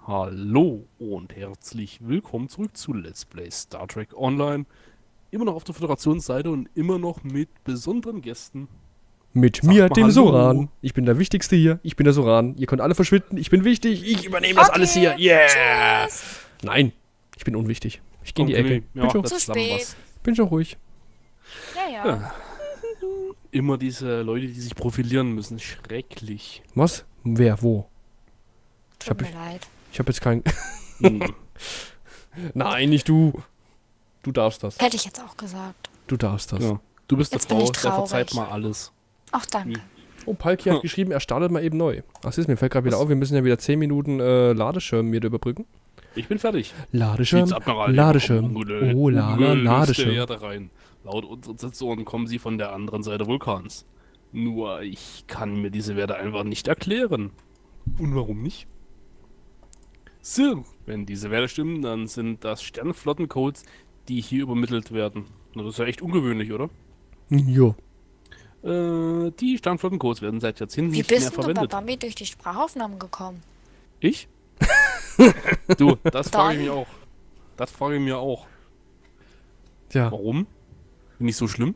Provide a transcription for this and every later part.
Hallo und herzlich willkommen zurück zu Let's Play Star Trek Online. Immer noch auf der Föderationsseite und immer noch mit besonderen Gästen. Mit Sag mir, mal dem Hallo. Soran. Ich bin der Wichtigste hier. Ich bin der Soran. Ihr könnt alle verschwinden. Ich bin wichtig. Ich übernehme das alles hier. Yeah! Tschüss. Nein, ich bin unwichtig. Ich gehe in die Ecke. Ja, schon, das Zu zusammen spät. was. bin schon ruhig. Ja. Immer diese Leute, die sich profilieren müssen. Schrecklich. Was? Wer? Wo? Tut mir leid. Ich habe jetzt keinen... Hm. Nein, nicht du. Du darfst das. Hätte ich jetzt auch gesagt. Du darfst das. Ja. Du bist eine Jetzt bin Frau, ich der verzeiht traurig. mal alles. Ach, danke. Oh, Palki hat geschrieben, er startet mal eben neu. Ach, siehst, mir fällt gerade wieder Was? auf, wir müssen ja wieder 10 Minuten Ladeschirm wieder überbrücken. Ich bin fertig. Ladeschirm, Vizeadmiral, Ladeschirm. Ungel, Oh, Lala, Ungel, Ladeschirm. löst der Erde rein. Laut unseren Sensoren kommen sie von der anderen Seite Vulkans. Nur ich kann mir diese Werte einfach nicht erklären. Und warum nicht? So, wenn diese Werte stimmen, dann sind das Sternenflottencodes, die hier übermittelt werden. Na, das ist ja echt ungewöhnlich, oder? Jo. Die Sternenflottencodes werden seit Jahrzehnten Wie nicht mehr bist du bei verwendet. Bambi durch die Sprachaufnahmen gekommen? Ich? Du, das frage ich Dann- mich auch. Das frage ich mir auch. Ja. Warum? Bin ich so schlimm?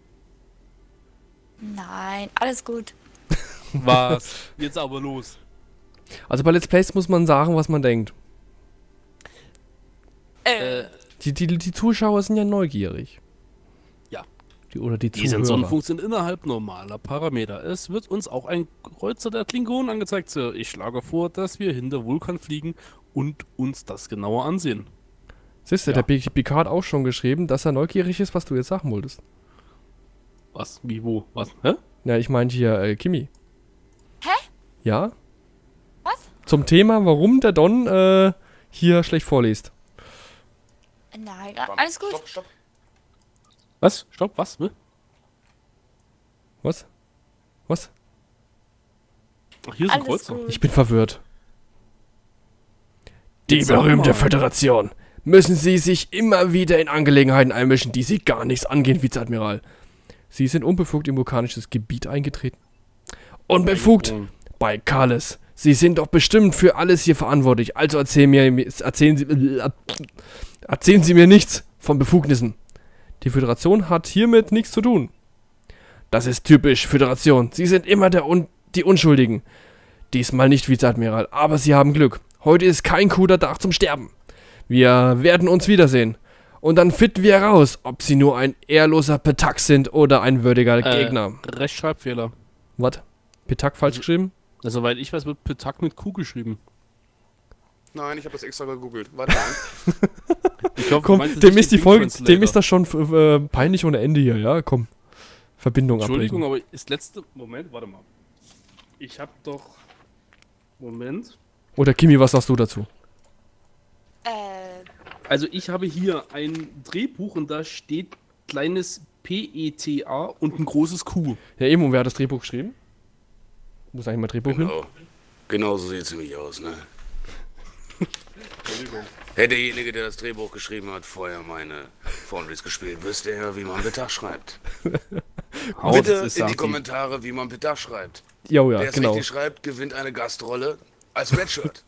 Nein, alles gut. Was? Jetzt aber los. Also bei Let's Plays muss man sagen, was man denkt. Die Zuschauer sind ja neugierig. Ja. Die Die Zuhörer. Sensorenfunk sind innerhalb normaler Parameter. Es wird uns auch ein Kreuzer der Klingonen angezeigt, Sir. Ich schlage vor, dass wir hinter Vulkan fliegen und uns das genauer ansehen. Siehst du, Ja. der Picard hat auch schon geschrieben, dass er neugierig ist, was du jetzt sagen wolltest. Was? Wie? Wo? Was? Hä? Ja, ich meinte hier Kimi. Hä? Ja? Was? Zum Thema, warum der Don hier schlecht vorliest. Nein, alles gut. Stopp. Was? Stopp, was? Hä? Was? Was? Ach, hier ist ein Alles Kreuzer. gut. Ich bin verwirrt. Die Jetzt sag berühmte mal. Föderation. Müssen Sie sich immer wieder in Angelegenheiten einmischen, die Sie gar nichts angehen, Vizeadmiral. Sie sind unbefugt in vulkanisches Gebiet eingetreten. Unbefugt bei Kales. Sie sind doch bestimmt für alles hier verantwortlich. Also erzählen Sie mir nichts von Befugnissen. Die Föderation hat hiermit nichts zu tun. Das ist typisch Föderation. Sie sind immer die Unschuldigen. Diesmal nicht, Vizeadmiral, aber Sie haben Glück. Heute ist kein guter Tag zum Sterben. Wir werden uns wiedersehen. Und dann finden wir heraus, ob Sie nur ein ehrloser Petak sind oder ein würdiger Gegner. Rechtschreibfehler. Was? Petak falsch geschrieben? Also, weil ich weiß, wird Petak mit Q geschrieben. Nein, ich habe das extra gegoogelt. Warte mal. Ich hoffe, Komm, du meinst dem nicht ist die den Folge, Translator. dem ist das schon peinlich ohne Ende hier, ja? Komm. Verbindung Entschuldigung, ablegen. aber ist letzte... Moment, warte mal. Ich hab doch... Moment. Oder Kimi, was sagst du dazu? Also ich habe hier ein Drehbuch und da steht kleines PETA und ein großes Q. Ja, eben, und wer hat das Drehbuch geschrieben? Muss eigentlich mal Drehbuch hin? Genau so sieht es nämlich aus, ne? Hätte derjenige, der das Drehbuch geschrieben hat, vorher meine Foundries gespielt, wüsste er, wie man Petach schreibt. Bitte in die Kommentare, wie man Petach schreibt. Jo, ja, Wer es genau. richtig schreibt, gewinnt eine Gastrolle als Redshirt.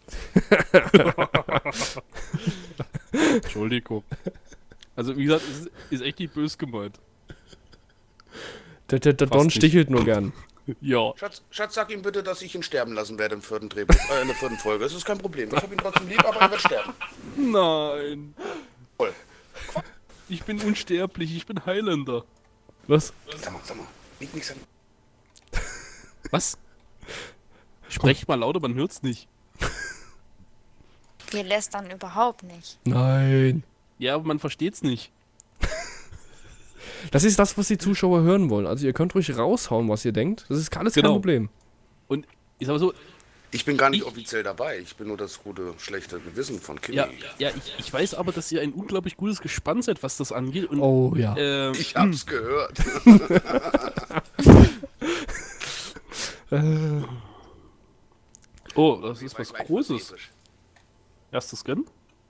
Entschuldigung. Also wie gesagt, es ist echt nicht böse gemeint. Der Don nicht. stichelt nur gern. Ja. Schatz, sag ihm bitte, dass ich ihn sterben lassen werde im vierten Drehbuch, in der vierten Folge. Das ist kein Problem. Ich habe ihn trotzdem lieb, aber er wird sterben. Nein. Voll. Ich bin unsterblich, ich bin Highlander. Was? Sag mal. Liegt nichts an. Was? Sprech mal lauter, man hört's nicht. Wir lästern überhaupt nicht. Nein. Ja, aber man versteht's nicht. Das ist das, was die Zuschauer hören wollen. Also ihr könnt ruhig raushauen, was ihr denkt. Das ist alles Genau. kein Problem. Und ich sag mal so, Ich bin gar nicht offiziell dabei. Ich bin nur das gute, schlechte Gewissen von Kimi. ja, ich weiß aber, dass ihr ein unglaublich gutes Gespann seid, was das angeht. Und, Oh ja. Ich hab's gehört. oh, das ist was Gleich Großes. episch. Erstes Scan?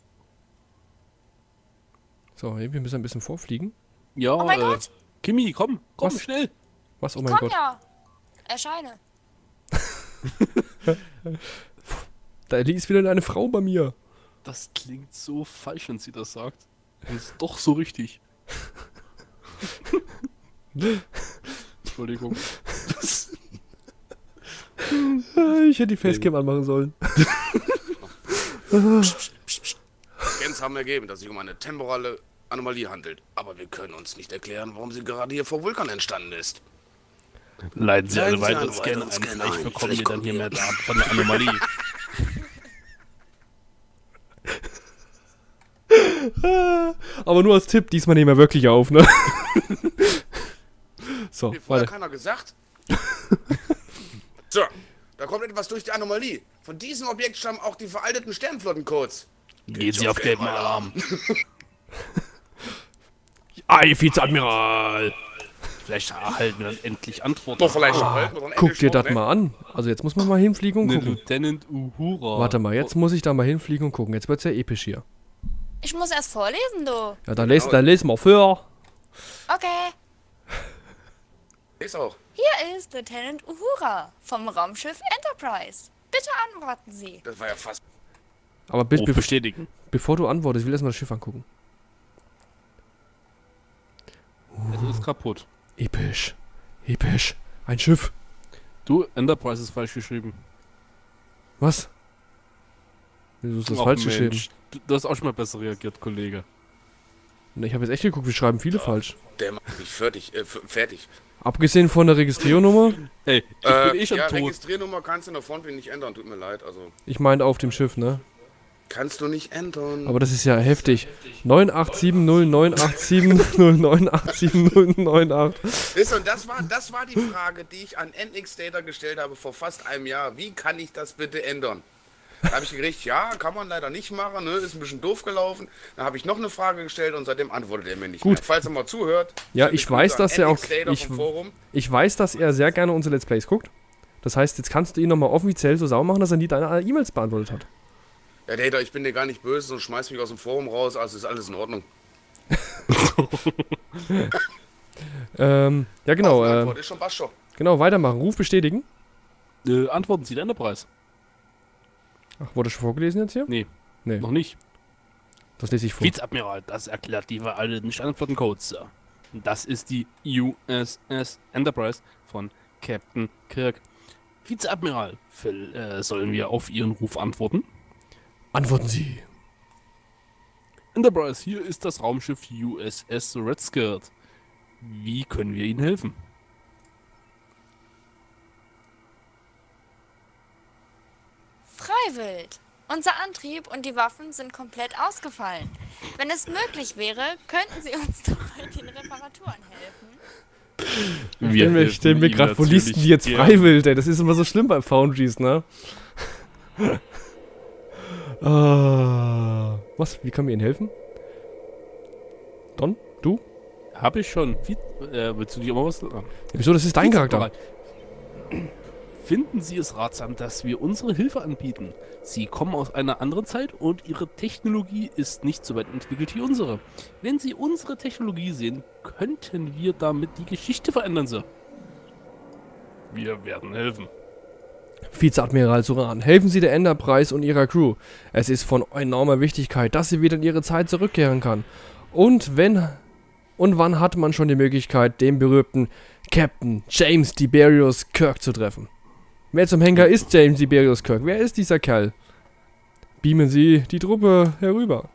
So, wir müssen ein bisschen vorfliegen. Ja, Oh mein Gott! Kimi, komm, Was? schnell. Was? Oh mein Komm Gott. ja! Erscheine! Da ist wieder eine Frau bei mir. Das klingt so falsch, wenn sie das sagt. Und ist doch so richtig. Entschuldigung. Ich hätte die Facecam anmachen sollen. Scans haben ergeben, dass es sich um eine temporale Anomalie handelt. Aber wir können uns nicht erklären, warum sie gerade hier vor Vulkan entstanden ist. Leiten Sie einen Leiten Sie weiteren einen Scan weiteren ein. Scan Vielleicht ein. bekommen wir Vielleicht dann hier kommen mehr wir- Daten von der Anomalie. Aber nur als Tipp, diesmal nehmen wir wirklich auf, ne? So, Mir vorher weiter. keiner gesagt. So, da kommt etwas durch die Anomalie. Von diesem Objekt stammen auch die veralteten Sternflottencodes. Gehen Sie auf gelben Alarm. Ei, Vizeadmiral! Vielleicht erhalten wir dann endlich Antworten. Doch, vielleicht erhalten wir dann Guck endlich dir schon, das mal an. Also jetzt muss man mal hinfliegen und Eine gucken. Lieutenant Uhura. Warte mal, jetzt muss ich da mal hinfliegen und gucken. Jetzt wird's ja episch hier. Ich muss erst vorlesen, du. Ja, dann lest mal vor. Okay. Ist auch. Hier ist Lieutenant Uhura vom Raumschiff Enterprise. Bitte antworten Sie. Das war ja fast. Aber Ruf bestätigen. bevor du antwortest, ich will erstmal das Schiff angucken. Es ist kaputt. Episch. Episch. Ein Schiff. Du, Enterprise ist falsch geschrieben. Was? Wieso ist das Ach, falsch Mensch. geschrieben? Du hast auch schon mal besser reagiert, Kollege. Ne, ich habe jetzt echt geguckt, wir schreiben viele falsch. Der macht mich fertig. Fertig. Abgesehen von der Registriernummer, Hey, ich bin eh schon ja, tot. Registriernummer kannst du in der Frontwing nicht ändern. Tut mir leid. Also, ich meine auf dem Schiff, ne? kannst du nicht ändern. Aber das ist ja heftig. 987098709870998. Wisst ihr, und das war die Frage, die ich an NX Data gestellt habe vor fast einem Jahr. Wie kann ich das bitte ändern? Da habe ich gekriegt, ja, kann man leider nicht machen, ne? Ist ein bisschen doof gelaufen. Dann habe ich noch eine Frage gestellt und seitdem antwortet er mir nicht Gut. mehr. Falls er mal zuhört. Ja, schöne ich Grüße weiß, an dass er auch. NX Data vom Forum. Ich weiß, dass er sehr gerne unsere Let's Plays guckt. Das heißt, jetzt kannst du ihn nochmal offiziell so sauer machen, dass er nie deine E-Mails beantwortet hat. Ja, Data, ich bin dir gar nicht böse und schmeiß mich aus dem Forum raus, also ist alles in Ordnung. Ja, genau. Antwort ist schon passt schon. Genau, weitermachen. Ruf bestätigen. Antworten Sie, der Enterprise. Ach, wurde schon vorgelesen jetzt hier? Nee, Nee, noch nicht. das lese ich vor. Vizeadmiral, das erklärt die veralteten Sternflottencodes, Sir. Das ist die USS Enterprise von Captain Kirk. Vizeadmiral, sollen wir auf Ihren Ruf antworten? Antworten Sie. Enterprise, hier ist das Raumschiff USS Red Skirt. Wie können wir Ihnen helfen? Freiwild. Unser Antrieb und die Waffen sind komplett ausgefallen. Wenn es möglich wäre, könnten Sie uns doch bei den Reparaturen helfen. Wir stellen mir gerade, wo liest denn die jetzt freiwillig, ey? Das ist immer so schlimm bei Foundries, ne? Was? Wie kann mir Ihnen helfen? Don? Du? Hab ich schon. Willst du nicht immer was? Ah. Wieso? Das ist dein Charakter. Finden Sie es ratsam, dass wir unsere Hilfe anbieten? Sie kommen aus einer anderen Zeit und Ihre Technologie ist nicht so weit entwickelt wie unsere. Wenn Sie unsere Technologie sehen, könnten wir damit die Geschichte verändern, Sir. Wir werden helfen. Vizeadmiral Suran, helfen Sie der Enterprise und ihrer Crew. Es ist von enormer Wichtigkeit, dass sie wieder in ihre Zeit zurückkehren kann. Und wann hat man schon die Möglichkeit, den berühmten Captain James Tiberius Kirk zu treffen? Wer zum Henker ist James Tiberius Kirk? Wer ist dieser Kerl? Beamen Sie die Truppe herüber.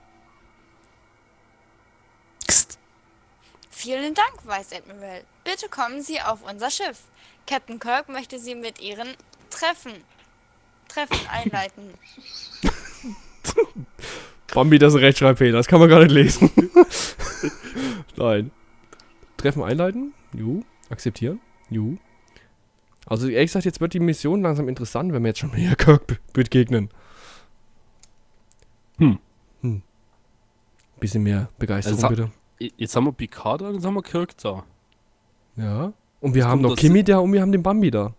Psst. Vielen Dank, Vice Admiral. Bitte kommen Sie auf unser Schiff. Captain Kirk möchte Sie mit Ihren Treffen einleiten. Bambi, das ist ein Rechtschreibfehler, das kann man gar nicht lesen. Nein. Treffen einleiten? Juhu. Akzeptieren? Juhu. Also ehrlich gesagt, jetzt wird die Mission langsam interessant, wenn wir jetzt schon mehr Kirk begegnen. Bisschen mehr Begeisterung, Also, bitte. Jetzt haben wir Picard da und jetzt haben wir Kirk da. Ja. Und wir haben kommt noch das- Kimi da und wir haben den Bambi da.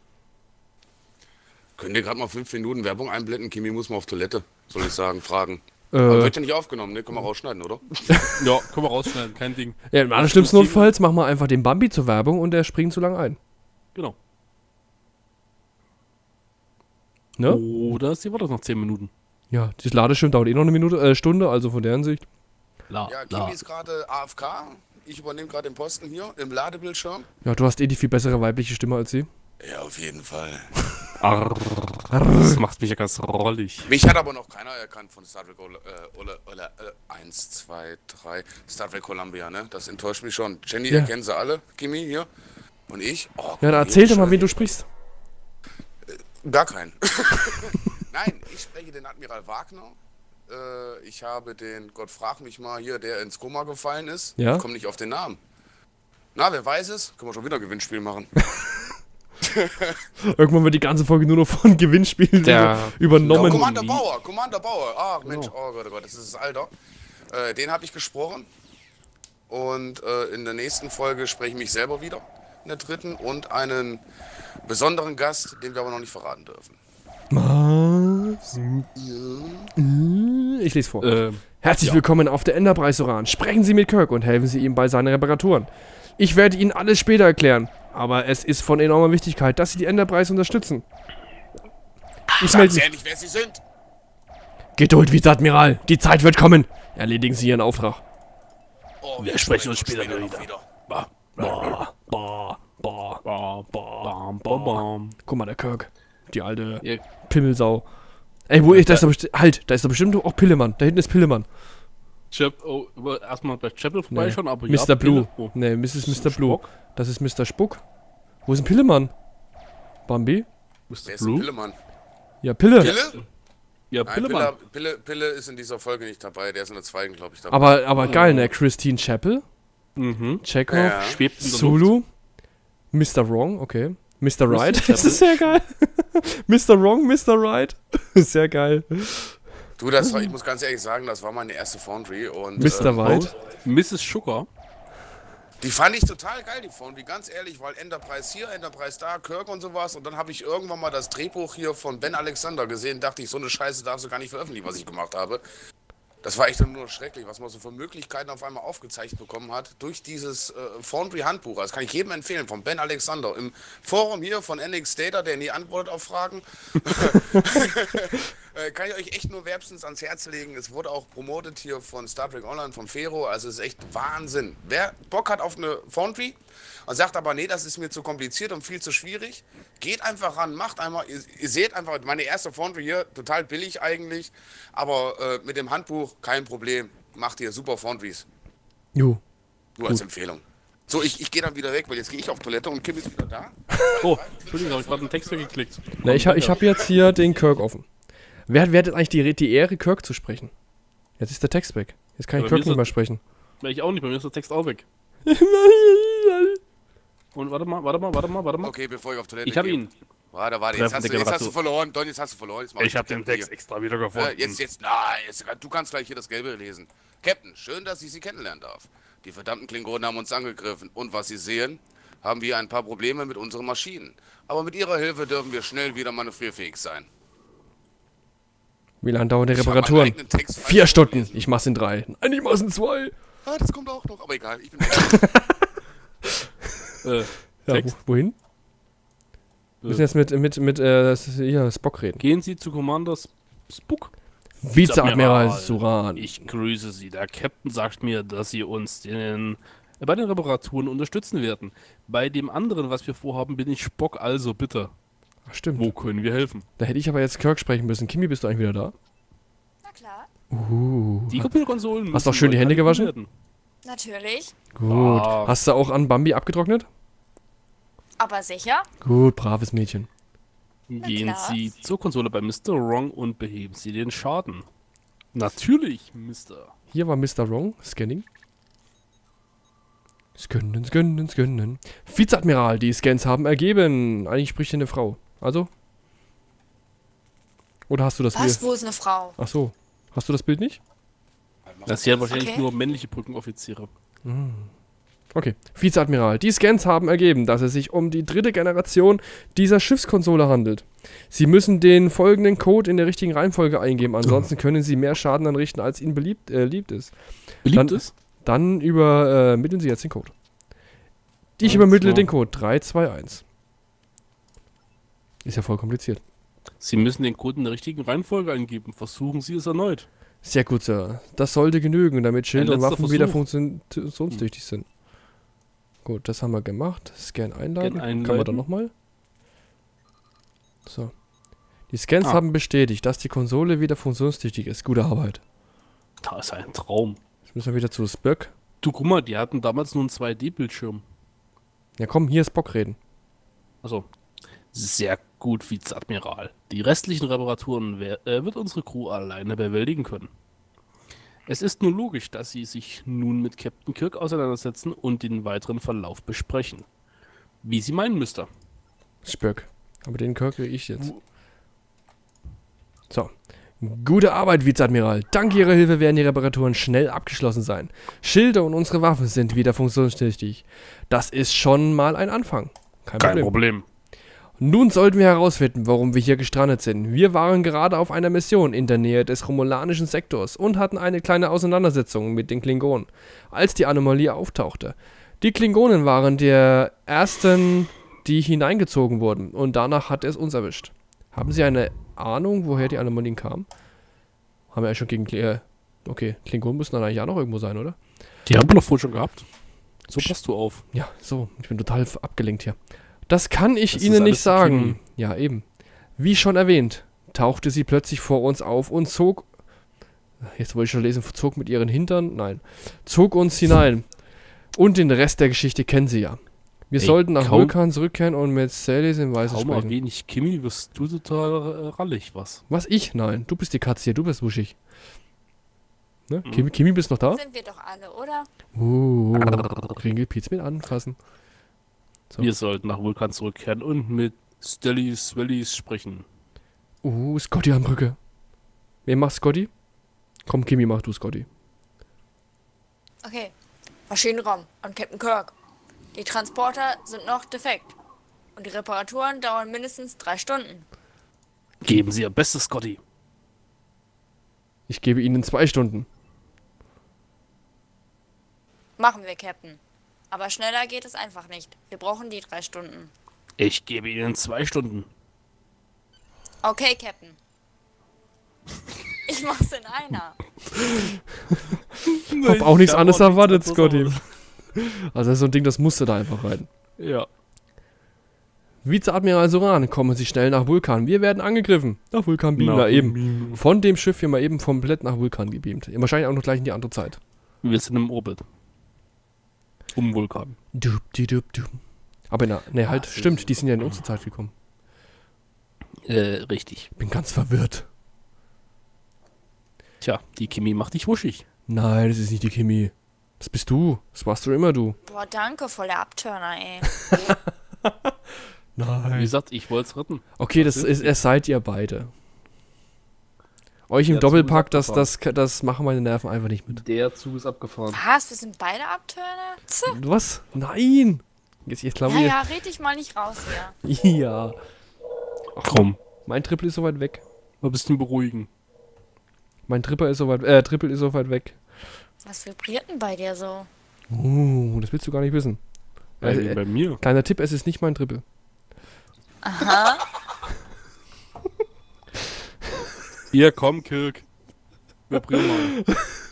Könnt ihr gerade mal 5 Minuten Werbung einblenden? Kimi muss mal auf Toilette, soll ich sagen, fragen. Aber wird ja nicht aufgenommen, ne? Können wir rausschneiden, oder? Ja, können wir rausschneiden, kein Ding. Ja, im allerschlimmsten Notfalls machen wir einfach den Bambi zur Werbung und der springt zu lang ein. Genau. Ne? Oder sie wartet noch 10 Minuten. Ja, das Ladeschirm dauert eh noch eine Stunde, also von der Hinsicht. Ja, Kimi ist gerade AFK. Ich übernehme gerade den Posten hier im Ladebildschirm. Ja, du hast eh die viel bessere weibliche Stimme als sie. Ja, auf jeden Fall. Arr, das macht mich ja ganz rollig. Mich hat aber noch keiner erkannt von Star Trek 1, 2, 3. Star Trek Columbia, ne? Das enttäuscht mich schon. Jenny, Ja. erkennen sie alle. Kimi hier. Und ich. Oh, guck Ja, dann mal, erzähl hier, doch mal, schön. wen du sprichst. Gar keinen. Nein, ich spreche den Admiral Wagner. Ich habe den, Gott frag mich mal hier, der ins Koma gefallen ist. Ja? Ich komme nicht auf den Namen. Na, wer weiß es? Können wir schon wieder ein Gewinnspiel machen. Irgendwann wird die ganze Folge nur noch von Gewinnspielen Der- übernommen. Ja, Commander Bauer, Commander Bauer. Ach Mensch, oh Gott, das ist das Alter. Den habe ich gesprochen. Und in der nächsten Folge spreche ich mich selber wieder. In der dritten. Und einen besonderen Gast, den wir aber noch nicht verraten dürfen. Was? Ich lese vor. Herzlich willkommen auf der Enterprise Uran. Sprechen Sie mit Kirk und helfen Sie ihm bei seinen Reparaturen. Ich werde Ihnen alles später erklären, aber es ist von enormer Wichtigkeit, dass Sie die Enterprise unterstützen. Ich Sagen melde Sie mich. endlich, wer Sie sind. Geduld, Vizeadmiral. Die Zeit wird kommen. Erledigen Sie Ihren Auftrag. Oh, Wir sprechen uns später noch wieder. Bah, bah, bah. Bam, bam, bam. Guck mal, der Kirk. Die alte Ja, Pimmelsau. Ey, wo ist da ist doch halt, da ist doch bestimmt auch Pillemann. Da hinten ist Pillemann. erstmal bei Chapel vorbeischauen, aber Mr. ja, Blue. Pille. Oh. Nee, Mrs. Mr. Blue. Spock? Das ist Mr. Spuck. Wo ist ein Pillemann? Bambi? Mr. Wer ist ein Blue? Pillemann? Ja, Pille. Pille? Ja, Nein, Pillemann. Pille ist in dieser Folge nicht dabei. Der ist in der zweiten, glaube ich, dabei. Aber geil, ne? Christine Chapel, Mhm. Chekhov, Ja. Schwebt in der Luft. Zulu, Mr. Wrong, okay. Mr. Right, Chapel. das ist sehr geil. Mr. Wrong, Mr. Right. Sehr geil. Du, ich muss ganz ehrlich sagen, das war meine erste Foundry. Und, Mr. White. Mrs. Sugar. Die fand ich total geil, die Foundry, ganz ehrlich, weil Enterprise hier, Enterprise da, Kirk und sowas. Und dann habe ich irgendwann mal das Drehbuch hier von Ben Alexander gesehen, dachte ich, so eine Scheiße darfst du gar nicht veröffentlichen, was ich gemacht habe. Das war echt nur schrecklich, was man so für Möglichkeiten auf einmal aufgezeichnet bekommen hat durch dieses Foundry-Handbuch. Das kann ich jedem empfehlen, von Ben Alexander. Im Forum hier von NX Data, der nie antwortet auf Fragen. Kann ich euch echt nur wärmstens ans Herz legen. Es wurde auch promotet hier von Star Trek Online, von Fero. Also es ist echt Wahnsinn. Wer Bock hat auf eine Foundry und sagt aber, nee, das ist mir zu kompliziert und viel zu schwierig, geht einfach ran, macht einmal. Ihr seht einfach, meine erste Foundry hier, total billig eigentlich, aber mit dem Handbuch kein Problem. Macht ihr super Foundries. Jo. Nur als Empfehlung. So, ich gehe dann wieder weg, weil jetzt gehe ich auf Toilette und Kim ist wieder da. Oh, Entschuldigung, habe ich gerade einen Text weggeklickt. Na, ich hab jetzt hier den Kirk offen. Wer hat jetzt eigentlich die Ehre, Kirk zu sprechen? Jetzt ist der Text weg. Jetzt kann ich Aber Kirk mir ist nicht das- mehr sprechen. Ich auch nicht, bei mir ist der Text auch weg. Und warte mal. Okay, bevor ich auf Toilette Ich habe gehe. ihn. Warte, jetzt Treffende hast du Generation. verloren. Don, jetzt hast du verloren. Jetzt mach Ich habe die den Captain Text extra wieder gefunden. du kannst gleich hier das Gelbe lesen. Captain, schön, dass ich Sie kennenlernen darf. Die verdammten Klingonen haben uns angegriffen. Und was Sie sehen, haben wir ein paar Probleme mit unseren Maschinen. Aber mit Ihrer Hilfe dürfen wir schnell wieder manövrierfähig sein. Wie lange dauern die Ich hab meinen Reparaturen? eigenen Text 4 Stunden. vorgelesen. Ich mach's in 3. Nein, ich mach's in 2. Ah, das kommt auch noch, aber egal. Ich bin Ja, Text. wohin? Wir müssen jetzt mit hier, Spock reden. Gehen Sie zu Commander Spook. Vizeadmiral Suran. Ich grüße Sie. Der Captain sagt mir, dass Sie uns bei den Reparaturen unterstützen werden. Bei dem anderen, was wir vorhaben, bin ich Spock, also bitte. Ach, stimmt. Wo können wir helfen? Da hätte ich aber jetzt Kirk sprechen müssen. Kimi, bist du eigentlich wieder da? Na klar, Die Computerkonsolen Hast du auch müssen schön die Hände neu gewaschen? werden. natürlich. Gut. Ah. Hast du auch an Bambi abgetrocknet? Aber sicher. Gut, braves Mädchen. Gehen klar. Sie zur Konsole bei Mr. Wrong und beheben Sie den Schaden. Natürlich, Mr. Hier war Mr. Wrong. Scanning. Scannen. Vizeadmiral, die Scans haben ergeben. Eigentlich spricht hier eine Frau. Also? Oder hast du das Was? Bild? Wo ist eine Frau? Ach so. Hast du das Bild nicht? Das hier wahrscheinlich Okay. nur männliche Brückenoffiziere. Okay. Vizeadmiral, die Scans haben ergeben, dass es sich um die 3. Generation dieser Schiffskonsole handelt. Sie müssen den folgenden Code in der richtigen Reihenfolge eingeben, ansonsten können Sie mehr Schaden anrichten, als Ihnen beliebt ist. Beliebt Dann- ist? Dann übermitteln Sie jetzt den Code. Ich übermittle den Code 321. Ist ja voll kompliziert. Sie müssen den Code in der richtigen Reihenfolge eingeben. Versuchen Sie es erneut. Sehr gut, Sir. Das sollte genügen, damit Schilde und letzter Waffen wieder Versuch. funktionstüchtig sind. Gut, das haben wir gemacht. Scan einleiten. Scan einleiten. Können wir dann nochmal? So. Die Scans Ah. haben bestätigt, dass die Konsole wieder funktionstüchtig ist. Gute Arbeit. Da ist ein Traum. Jetzt müssen wir wieder zu Spock. Du, guck mal, die hatten damals nur einen 2D-Bildschirm. Ja komm, hier ist Spock reden. Also, sehr gut, Vizeadmiral. Die restlichen Reparaturen wird unsere Crew alleine bewältigen können. Es ist nur logisch, dass Sie sich nun mit Captain Kirk auseinandersetzen und den weiteren Verlauf besprechen. Wie Sie meinen, Mister. Spock. Aber den Kirk kriege ich jetzt. So. Gute Arbeit, Vizeadmiral. Dank Ihrer Hilfe werden die Reparaturen schnell abgeschlossen sein. Schilde und unsere Waffen sind wieder funktionstüchtig. Das ist schon mal ein Anfang. Kein Problem. Nun sollten wir herausfinden, warum wir hier gestrandet sind. Wir waren gerade auf einer Mission in der Nähe des romulanischen Sektors und hatten eine kleine Auseinandersetzung mit den Klingonen, als die Anomalie auftauchte. Die Klingonen waren der ersten, die hineingezogen wurden, und danach hat es uns erwischt. Haben Sie eine Ahnung, woher die Anomalien kamen? Haben wir ja schon gegen okay, Klingonen müssen dann eigentlich auch noch irgendwo sein, oder? Die haben wir doch vorhin schon gehabt. So passt du auf. Ja, so, ich bin total abgelenkt hier. Das kann ich Das Ihnen ist nicht alles sagen. Chemie. Ja, eben. Wie schon erwähnt, tauchte sie plötzlich vor uns auf und zog... Jetzt wollte ich schon lesen, zog mit ihren Hintern? Nein. Zog uns hinein. Und den Rest der Geschichte kennen Sie ja. Wir Ey, sollten nach kaum- Vulkan zurückkehren und mit Celis in Weiße Kaum sprechen. wenig Kimi, wirst du total rallig, was? Was, ich? Nein, du bist die Katze hier, du bist wuschig. Ne? Mhm. Kimi, bist noch da? Sind wir doch alle, oder? Ringelpiez mit anfassen. So. Wir sollten nach Vulkan zurückkehren und mit Swellies sprechen. Scotty an Brücke. Wer macht Scotty? Komm, Kimi, mach du Scotty. Okay. Maschinenraum an Captain Kirk. Die Transporter sind noch defekt. Und die Reparaturen dauern mindestens 3 Stunden. Geben Sie Ihr Bestes, Scotty. Ich gebe Ihnen 2 Stunden. Machen wir, Captain. Aber schneller geht es einfach nicht. Wir brauchen die 3 Stunden. Ich gebe Ihnen 2 Stunden. Okay, Captain. Ich mach's in einer. Hab auch nichts anderes erwartet, anderes Scotty. erwartet. Also das ist so ein Ding, das musste da einfach rein. Ja. Vizeadmiral Soran, kommen Sie schnell nach Vulkan. Wir werden angegriffen. Nach Vulkan beamen wir eben. Von dem Schiff hier mal eben komplett nach Vulkan gebeamt. Wahrscheinlich auch noch gleich in die andere Zeit. Wir sind im Orbit. Um Vulkan. Aber ne, halt, Ach, stimmt, die sind ja in unsere Zeit gekommen. Richtig. Bin ganz verwirrt. Tja, die Kimi macht dich wuschig. Nein, das ist nicht die Kimi. Das bist du. Das warst du immer du. Boah, danke, voll der Abturner, ey. Wie Nein. gesagt, ich wollte es retten. Okay, das sind ist, sie? es seid ihr beide. Euch im Der Zug Doppelpack, ist das machen meine Nerven einfach nicht mit. Der Zug ist abgefahren. Was? Wir sind beide Abturner? Zh. Was? Nein! Jetzt glaube Ja, ich. ja, red dich mal nicht raus hier. Ja. Komm, Mein Triple ist so weit weg. mal ein bisschen beruhigen. Mein Triple ist so weit weg. Was vibriert denn bei dir so? Das willst du gar nicht wissen. Bei mir. Kleiner Tipp, es ist nicht mein Triple. Aha. Hier, komm, Kirk. Vibrier mal.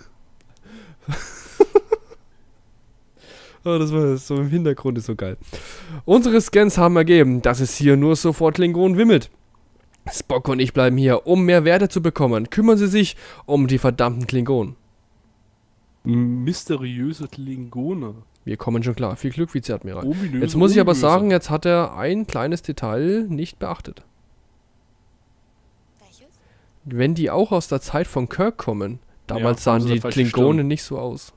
Oh, das war so im Hintergrund, ist so geil. Unsere Scans haben ergeben, dass es hier nur sofort Klingonen wimmelt. Spock und ich bleiben hier, um mehr Werte zu bekommen. Kümmern Sie sich um die verdammten Klingonen. Mysteriöse Klingone. Wir kommen schon klar. Viel Glück, Vizeadmiral. Ominöse, Jetzt muss ich aber ominöse. sagen, jetzt hat er ein kleines Detail nicht beachtet. Welches? Wenn die auch aus der Zeit von Kirk kommen, damals Ja, haben sahen sie die eine falsche Klingonen Stirn. nicht so aus.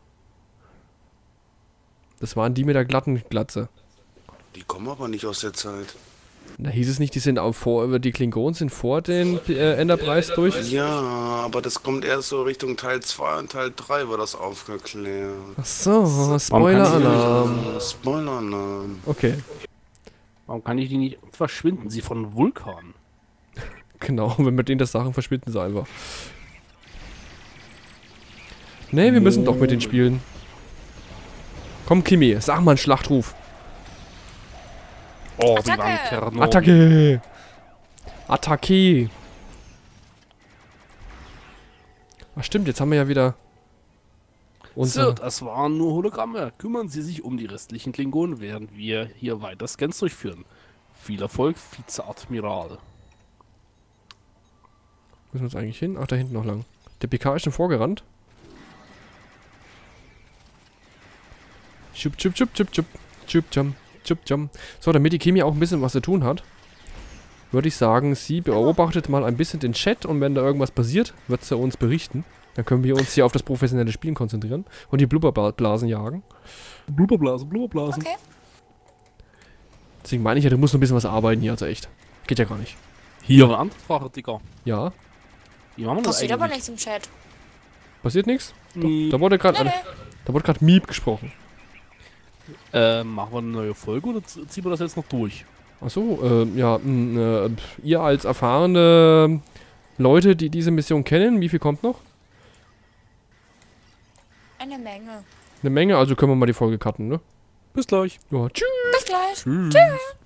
Das waren die mit der glatten Glatze. Die kommen aber nicht aus der Zeit. Da hieß es nicht, die sind auch die Klingonen sind vor den Enterprise durch. Ja, aber das kommt erst so Richtung Teil 2 und Teil 3 wird das aufgeklärt. Ach so, Spoiler-Alarm. Spoiler-Alarm. Okay, Warum kann ich die nicht verschwinden? Sie von Vulkan. genau, wenn wir denen das sagen, verschwinden sie einfach. Nee, wir müssen doch mit denen spielen. Komm, Kimi, sag mal einen Schlachtruf. Oh, Attacke! wie war ein Kerno. Attacke! Attacke. Ach stimmt, jetzt haben wir ja wieder... Sir, das waren nur Hologramme. Kümmern Sie sich um die restlichen Klingonen, während wir hier weiter Scans durchführen. Viel Erfolg, Vizeadmiral. Wo müssen wir uns eigentlich hin? Ach, da hinten noch lang. Der PK ist schon vorgerannt. Chup, chup, chup, chup, chup. Chup, jump, chup, jump. So, damit die Kimi auch ein bisschen was zu tun hat, würde ich sagen, sie beobachtet mal ein bisschen den Chat und wenn da irgendwas passiert, wird sie uns berichten. Dann können wir uns hier auf das professionelle Spielen konzentrieren und die Blubberblasen jagen. Blubberblasen, Blubberblasen. Okay. Deswegen meine ich ja, du musst noch ein bisschen was arbeiten hier, also echt. Geht ja gar nicht. Hier eine andere Frage, Digga. Ja, Wie machen wir das Passiert aber eigentlich? nichts im Chat. passiert nichts? Nee. Da wurde gerade Nee. Miep gesprochen. Machen wir eine neue Folge oder ziehen wir das jetzt noch durch? Achso, ja, ihr als erfahrene Leute, die diese Mission kennen, wie viel kommt noch? Eine Menge. Eine Menge, also können wir mal die Folge cutten, ne? Bis gleich. Ja, tschüss. Bis gleich. Tschüss.